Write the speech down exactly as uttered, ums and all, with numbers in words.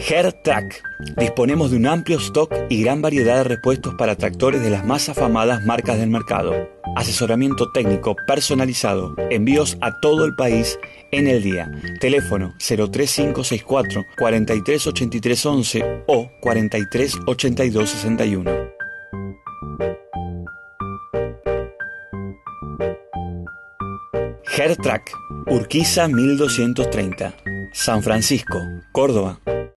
Hertrac. Disponemos de un amplio stock y gran variedad de repuestos para tractores de las más afamadas marcas del mercado. Asesoramiento técnico personalizado. Envíos a todo el país en el día. Teléfono cero tres cinco seis cuatro, cuatro tres ocho tres once o cuatro tres ochenta y dos sesenta y uno. Hertrac. Urquiza mil doscientos treinta. San Francisco, Córdoba.